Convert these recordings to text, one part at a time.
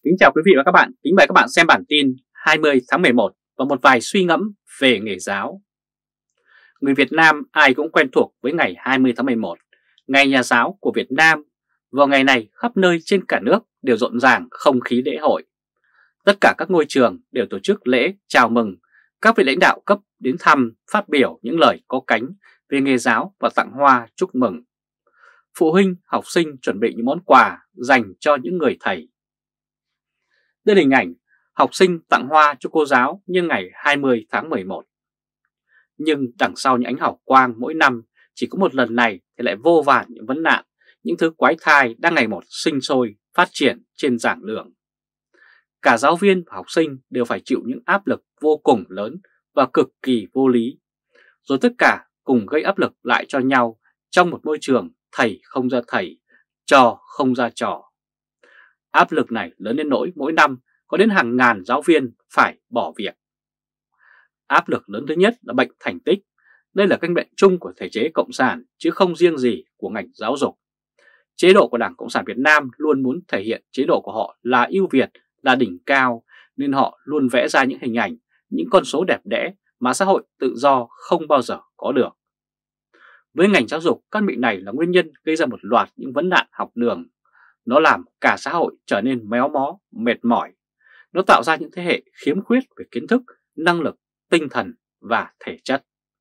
Kính chào quý vị và các bạn, kính mời các bạn xem bản tin 20 tháng 11 và một vài suy ngẫm về nghề giáo. Người Việt Nam ai cũng quen thuộc với ngày 20 tháng 11, ngày nhà giáo của Việt Nam. Vào ngày này khắp nơi trên cả nước đều rộn ràng không khí lễ hội. Tất cả các ngôi trường đều tổ chức lễ chào mừng, các vị lãnh đạo cấp đến thăm, phát biểu những lời có cánh về nghề giáo và tặng hoa chúc mừng. Phụ huynh, học sinh chuẩn bị những món quà dành cho những người thầy. Đây là hình ảnh học sinh tặng hoa cho cô giáo nhân ngày 20 tháng 11. Nhưng đằng sau những ánh hào quang mỗi năm chỉ có một lần này thì lại vô vàn những vấn nạn, những thứ quái thai đang ngày một sinh sôi, phát triển trên giảng đường. Cả giáo viên và học sinh đều phải chịu những áp lực vô cùng lớn và cực kỳ vô lý. Rồi tất cả cùng gây áp lực lại cho nhau trong một môi trường thầy không ra thầy, trò không ra trò. Áp lực này lớn đến nỗi mỗi năm có đến hàng ngàn giáo viên phải bỏ việc. Áp lực lớn thứ nhất là bệnh thành tích. Đây là căn bệnh chung của thể chế Cộng sản chứ không riêng gì của ngành giáo dục. Chế độ của Đảng Cộng sản Việt Nam luôn muốn thể hiện chế độ của họ là ưu việt, là đỉnh cao, nên họ luôn vẽ ra những hình ảnh, những con số đẹp đẽ mà xã hội tự do không bao giờ có được. Với ngành giáo dục, căn bệnh này là nguyên nhân gây ra một loạt những vấn nạn học đường. Nó làm cả xã hội trở nên méo mó, mệt mỏi. Nó tạo ra những thế hệ khiếm khuyết về kiến thức, năng lực, tinh thần và thể chất.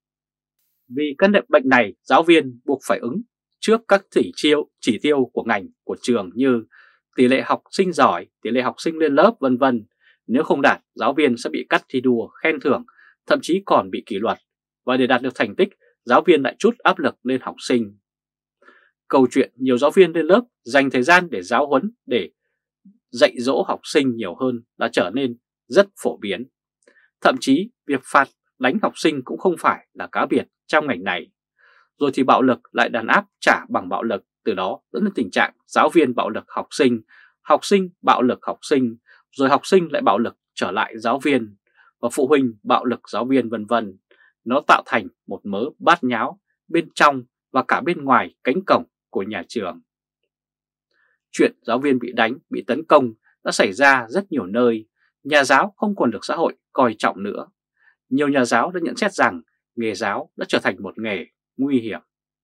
Vì căn bệnh này, giáo viên buộc phải ứng trước các chỉ tiêu của ngành, của trường như tỷ lệ học sinh giỏi, tỷ lệ học sinh lên lớp vân vân. Nếu không đạt, giáo viên sẽ bị cắt thi đua, khen thưởng, thậm chí còn bị kỷ luật. Và để đạt được thành tích, giáo viên lại trút áp lực lên học sinh. Câu chuyện nhiều giáo viên lên lớp dành thời gian để giáo huấn, để dạy dỗ học sinh nhiều hơn đã trở nên rất phổ biến. Thậm chí việc phạt đánh học sinh cũng không phải là cá biệt trong ngành này. Rồi thì bạo lực lại đàn áp trả bằng bạo lực, từ đó dẫn đến tình trạng giáo viên bạo lực học sinh bạo lực học sinh, rồi học sinh lại bạo lực trở lại giáo viên, và phụ huynh bạo lực giáo viên vân vân. Nó tạo thành một mớ bát nháo bên trong và cả bên ngoài cánh cổng của nhà trường. Chuyện giáo viên bị đánh, bị tấn công đã xảy ra rất nhiều nơi. Nhà giáo không còn được xã hội coi trọng nữa. Nhiều nhà giáo đã nhận xét rằng nghề giáo đã trở thành một nghề nguy hiểm.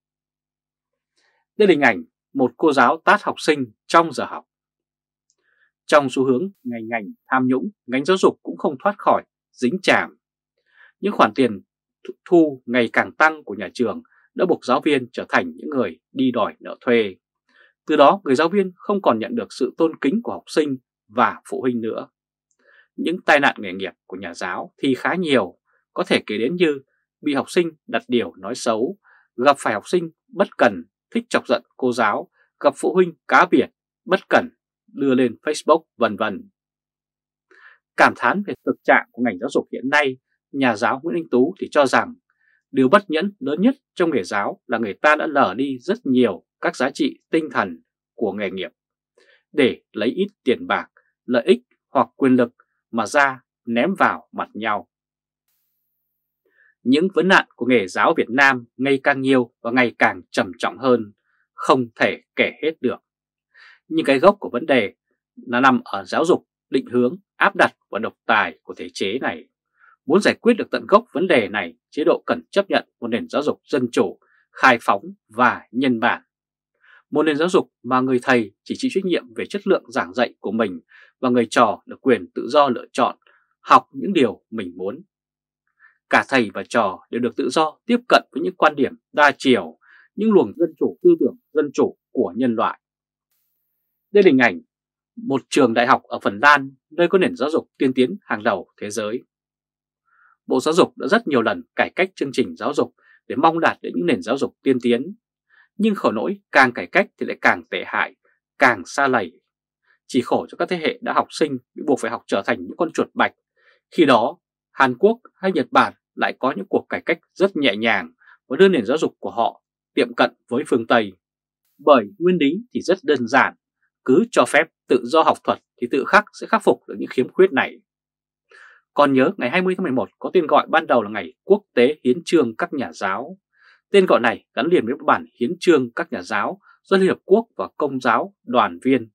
Đây là hình ảnh một cô giáo tát học sinh trong giờ học. Trong xu hướng ngành tham nhũng, ngành giáo dục cũng không thoát khỏi dính chàm. Những khoản tiền thu ngày càng tăng của nhà trường đã buộc giáo viên trở thành những người đi đòi nợ thuê. Từ đó người giáo viên không còn nhận được sự tôn kính của học sinh và phụ huynh nữa. Những tai nạn nghề nghiệp của nhà giáo thì khá nhiều, có thể kể đến như bị học sinh đặt điều nói xấu, gặp phải học sinh bất cần thích chọc giận cô giáo, gặp phụ huynh cá biệt bất cẩn đưa lên Facebook vân vân. Cảm thán về thực trạng của ngành giáo dục hiện nay, nhà giáo Nguyễn Anh Tú thì cho rằng điều bất nhẫn lớn nhất trong nghề giáo là người ta đã lờ đi rất nhiều các giá trị tinh thần của nghề nghiệp để lấy ít tiền bạc, lợi ích hoặc quyền lực mà ra ném vào mặt nhau. Những vấn nạn của nghề giáo Việt Nam ngày càng nhiều và ngày càng trầm trọng hơn, không thể kể hết được. Nhưng cái gốc của vấn đề là nằm ở giáo dục, định hướng, áp đặt và độc tài của thể chế này. Muốn giải quyết được tận gốc vấn đề này, chế độ cần chấp nhận một nền giáo dục dân chủ, khai phóng và nhân bản. Một nền giáo dục mà người thầy chỉ chịu trách nhiệm về chất lượng giảng dạy của mình và người trò được quyền tự do lựa chọn, học những điều mình muốn. Cả thầy và trò đều được tự do tiếp cận với những quan điểm đa chiều, những luồng dân chủ, tư tưởng dân chủ của nhân loại. Đây là hình ảnh một trường đại học ở Phần Lan, nơi có nền giáo dục tiên tiến hàng đầu thế giới. Bộ Giáo dục đã rất nhiều lần cải cách chương trình giáo dục để mong đạt đến những nền giáo dục tiên tiến. Nhưng khổ nỗi càng cải cách thì lại càng tệ hại, càng sa lầy. Chỉ khổ cho các thế hệ đã học sinh bị buộc phải học trở thành những con chuột bạch. Khi đó, Hàn Quốc hay Nhật Bản lại có những cuộc cải cách rất nhẹ nhàng và đưa nền giáo dục của họ tiệm cận với phương Tây. Bởi nguyên lý thì rất đơn giản, cứ cho phép tự do học thuật thì tự khắc sẽ khắc phục được những khiếm khuyết này. Còn nhớ ngày 20 tháng 11 có tên gọi ban đầu là Ngày Quốc tế Hiến chương các nhà giáo. Tên gọi này gắn liền với bản Hiến chương các nhà giáo do Liên Hợp Quốc và Công giáo đoàn viên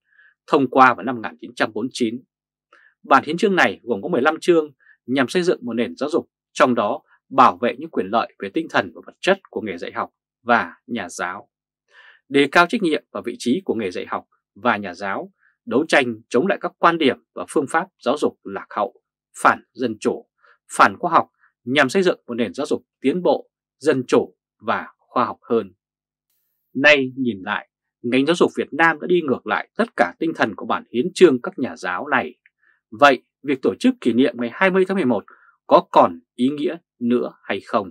thông qua vào năm 1949. Bản hiến chương này gồm có 15 chương nhằm xây dựng một nền giáo dục, trong đó bảo vệ những quyền lợi về tinh thần và vật chất của nghề dạy học và nhà giáo, đề cao trách nhiệm và vị trí của nghề dạy học và nhà giáo, đấu tranh chống lại các quan điểm và phương pháp giáo dục lạc hậu, phản dân chủ, phản khoa học nhằm xây dựng một nền giáo dục tiến bộ, dân chủ và khoa học hơn. Nay nhìn lại, ngành giáo dục Việt Nam đã đi ngược lại tất cả tinh thần của bản hiến chương các nhà giáo này. Vậy, việc tổ chức kỷ niệm ngày 20 tháng 11 có còn ý nghĩa nữa hay không?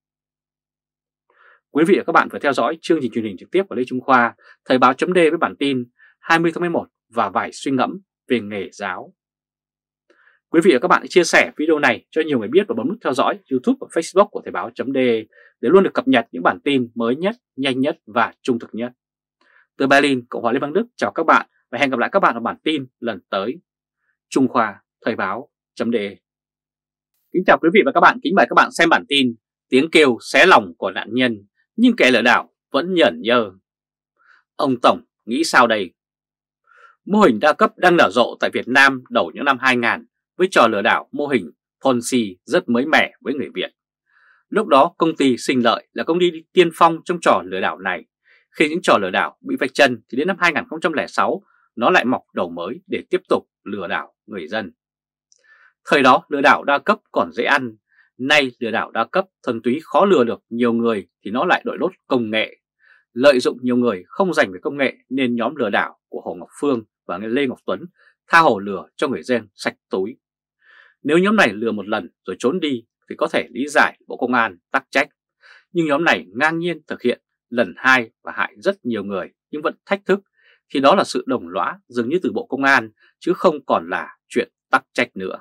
Quý vị và các bạn vừa theo dõi chương trình truyền hình trực tiếp của Lê Trung Khoa, Thời báo chấm với bản tin 20 tháng 11 và vài suy ngẫm về nghề giáo. Quý vị và các bạn hãy chia sẻ video này cho nhiều người biết và bấm nút theo dõi YouTube và Facebook của Thời báo chấm để luôn được cập nhật những bản tin mới nhất, nhanh nhất và trung thực nhất. Từ Berlin, Cộng hòa Liên bang Đức chào các bạn và hẹn gặp lại các bạn ở bản tin lần tới. Trung Khoa, Thời báo chấm. Kính chào quý vị và các bạn, kính mời các bạn xem bản tin Tiếng kêu xé lòng của nạn nhân nhưng kẻ lừa đảo vẫn nhởn nhơ. Ông Tổng nghĩ sao đây? Mô hình đa cấp đang nở rộ tại Việt Nam đầu những năm 2000 với trò lừa đảo mô hình Ponzi rất mới mẻ với người Việt. Lúc đó công ty Sinh Lợi là công ty tiên phong trong trò lừa đảo này. Khi những trò lừa đảo bị vạch chân thì đến năm 2006 nó lại mọc đầu mới để tiếp tục lừa đảo người dân. Thời đó lừa đảo đa cấp còn dễ ăn, nay lừa đảo đa cấp thuần túy khó lừa được nhiều người thì nó lại đội lốt công nghệ. Lợi dụng nhiều người không dành về công nghệ nên nhóm lừa đảo của Hồ Ngọc Phương và Lê Ngọc Tuấn tha hồ lừa cho người dân sạch túi. Nếu nhóm này lừa một lần rồi trốn đi thì có thể lý giải Bộ Công an tắc trách. Nhưng nhóm này ngang nhiên thực hiện lần hai và hại rất nhiều người nhưng vẫn thách thức, thì đó là sự đồng lõa dường như từ Bộ Công an chứ không còn là chuyện tắc trách nữa.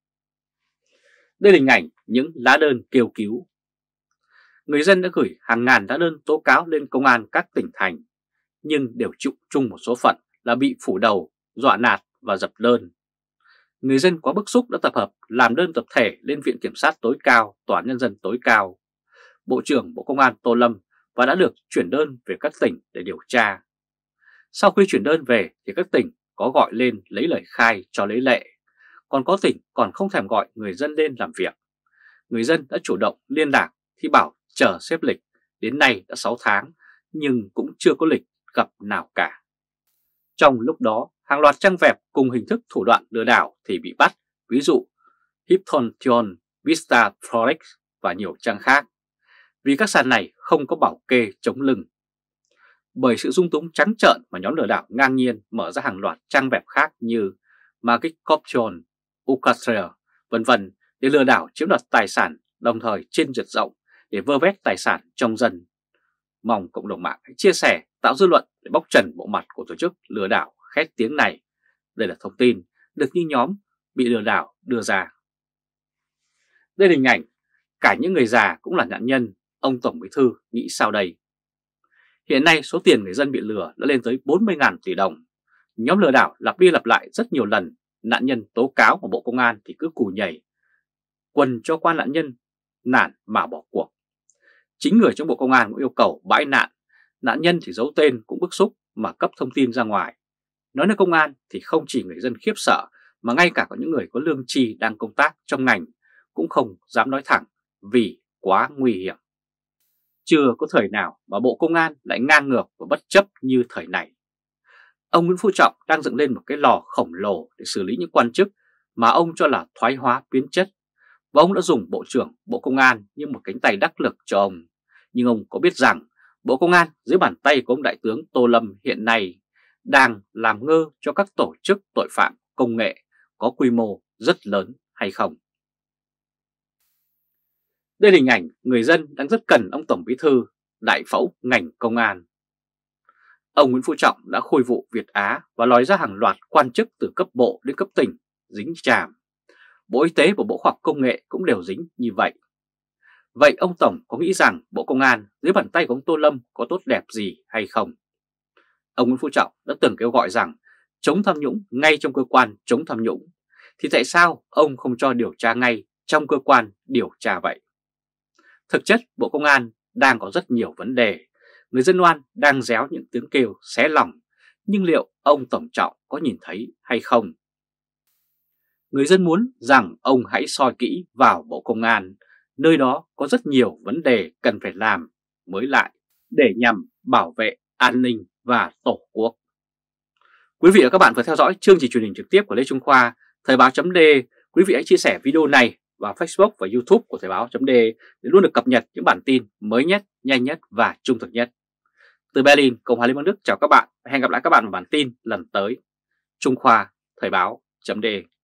Đây là hình ảnh những lá đơn kêu cứu. Người dân đã gửi hàng ngàn lá đơn tố cáo lên công an các tỉnh thành, nhưng đều chịu chung một số phận là bị phủ đầu, dọa nạt và dập đơn. Người dân quá bức xúc đã tập hợp làm đơn tập thể lên Viện Kiểm sát tối cao, Tòa án Nhân dân tối cao, Bộ trưởng Bộ Công an Tô Lâm và đã được chuyển đơn về các tỉnh để điều tra. Sau khi chuyển đơn về thì các tỉnh có gọi lên lấy lời khai cho lấy lệ, còn có tỉnh còn không thèm gọi người dân lên làm việc. Người dân đã chủ động liên lạc thì bảo chờ xếp lịch, đến nay đã 6 tháng nhưng cũng chưa có lịch gặp nào cả. Trong lúc đó, hàng loạt trang web cùng hình thức thủ đoạn lừa đảo thì bị bắt, ví dụ Hyptontion, Vista Forex và nhiều trang khác, vì các sàn này không có bảo kê chống lưng. Bởi sự dung túng trắng trợn mà nhóm lừa đảo ngang nhiên mở ra hàng loạt trang web khác như Magic Option, Ucastra, vân vân để lừa đảo chiếm đoạt tài sản, đồng thời trên diện rộng để vơ vét tài sản trong dân. Mong cộng đồng mạng hãy chia sẻ, tạo dư luận để bóc trần bộ mặt của tổ chức lừa đảo khét tiếng này. Đây là thông tin được như nhóm bị lừa đảo đưa ra. Đây là hình ảnh cả những người già cũng là nạn nhân. Ông Tổng Bí thư nghĩ sao đây? Hiện nay số tiền người dân bị lừa đã lên tới 40.000 tỷ đồng. Nhóm lừa đảo lặp đi lặp lại rất nhiều lần. Nạn nhân tố cáo của Bộ Công an thì cứ cù nhảy, quần cho qua nạn nhân nản mà bỏ cuộc. Chính người trong Bộ Công an cũng yêu cầu bãi nạn nhân thì giấu tên cũng bức xúc mà cấp thông tin ra ngoài. Nói đến công an thì không chỉ người dân khiếp sợ mà ngay cả có những người có lương tri đang công tác trong ngành cũng không dám nói thẳng vì quá nguy hiểm. Chưa có thời nào mà Bộ Công an lại ngang ngược và bất chấp như thời này. Ông Nguyễn Phú Trọng đang dựng lên một cái lò khổng lồ để xử lý những quan chức mà ông cho là thoái hóa biến chất. Và ông đã dùng Bộ trưởng Bộ Công an như một cánh tay đắc lực cho ông. Nhưng ông có biết rằng Bộ Công an dưới bàn tay của ông Đại tướng Tô Lâm hiện nay đang làm ngơ cho các tổ chức tội phạm công nghệ có quy mô rất lớn hay không? Đây là hình ảnh người dân đang rất cần ông Tổng Bí thư đại phẫu ngành công an. Ông Nguyễn Phú Trọng đã khôi vụ Việt Á và lòi ra hàng loạt quan chức từ cấp bộ đến cấp tỉnh dính chàm. Bộ Y tế và Bộ Khoa học Công nghệ cũng đều dính như vậy. Vậy ông Tổng có nghĩ rằng Bộ Công an dưới bàn tay của ông Tô Lâm có tốt đẹp gì hay không? Ông Nguyễn Phú Trọng đã từng kêu gọi rằng chống tham nhũng ngay trong cơ quan chống tham nhũng. Thì tại sao ông không cho điều tra ngay trong cơ quan điều tra vậy? Thực chất Bộ Công an đang có rất nhiều vấn đề. Người dân oan đang réo những tiếng kêu xé lòng. nhưng liệu ông Tổng Trọng có nhìn thấy hay không? Người dân muốn rằng ông hãy soi kỹ vào Bộ Công an, nơi đó có rất nhiều vấn đề cần phải làm mới lại để nhằm bảo vệ an ninh và Tổ quốc. Quý vị và các bạn vừa theo dõi chương trình truyền hình trực tiếp của Lê Trung Khoa, Thời báo.de. Quý vị hãy chia sẻ video này vào Facebook và YouTube của Thời báo.de để luôn được cập nhật những bản tin mới nhất, nhanh nhất và trung thực nhất. Từ Berlin, Cộng hòa Liên bang Đức chào các bạn và hẹn gặp lại các bạn vào bản tin lần tới. Trung Khoa, Thời báo.de.